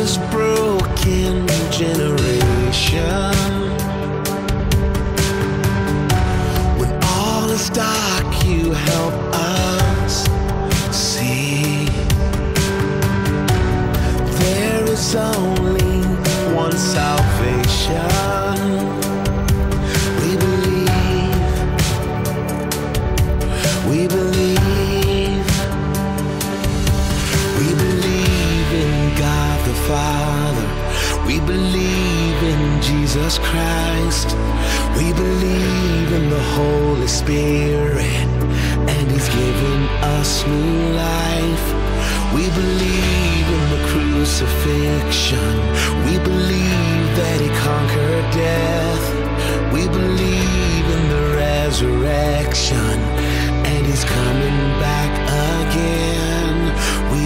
this broken generation. When all is dark, you help us see there is only one salvation. We believe, we believe, we believe in God the Father. We believe in Jesus Christ. We believe in the Holy Spirit, and He's given us new life. We believe in the crucifixion. We believe that He conquered death. We believe in the resurrection, and He's coming back again. We